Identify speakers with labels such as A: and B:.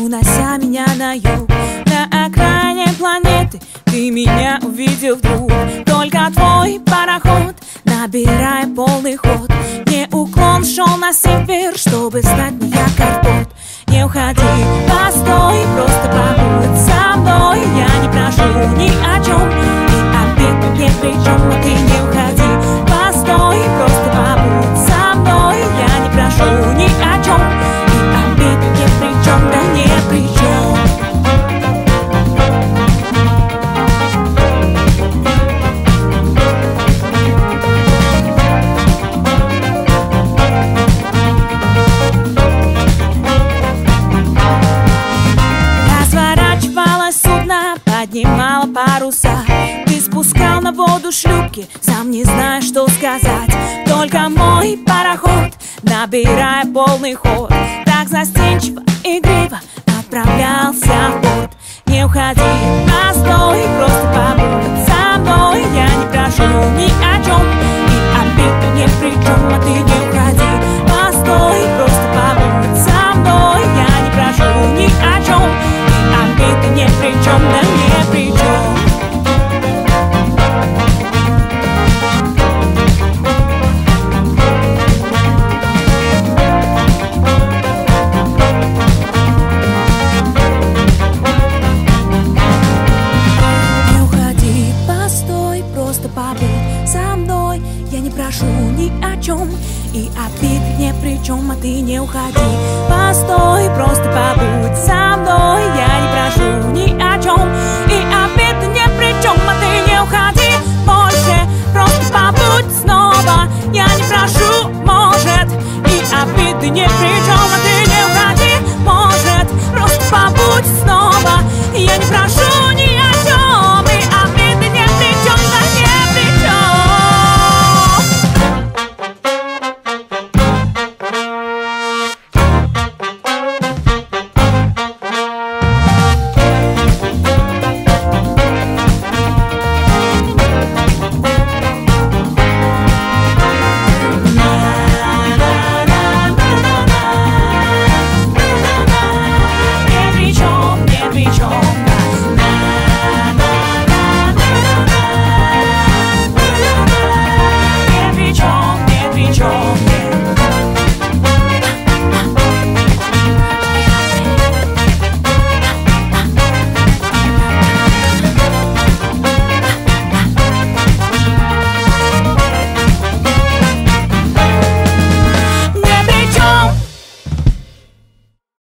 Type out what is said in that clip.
A: унося меня на юг. На окраине планеты ты меня увидел вдруг. Только твой пароход, набирая полный ход, не уклон шел на север, чтобы стать на якорь-порт. Не уходи, постой, просто побудь со мной. Я не прошу ни о чем, и обед ни при чем. Но ты не уходи, постой, просто побудь со мной. Я не прошу ни о чем, и обед ни при чем, да не при чем. Поднимала паруса, ты спускал на воду шлюпки, сам не знаешь, что сказать. Только мой пароход, набирая полный ход, так застенчиво, игриво отправлялся в порт. Не уходи, постой, просто побудь со мной. Я не прошу ни о чем, и обид ни при чем. А ты не уходи, постой, просто побудь со мной. Я не прошу ни о чем, и обид ни при чем, да не при чем. Прошу ни о чем, и обид ни при чем. А ты не уходи, постой, просто побудь со мной. Я не прошу ни о чем, и обид ни при чем. А ты не уходи больше, просто побудь снова. Я не прошу, может, и обид ни при чем. А ты не уходи, может, просто побудь снова. Я не прошу.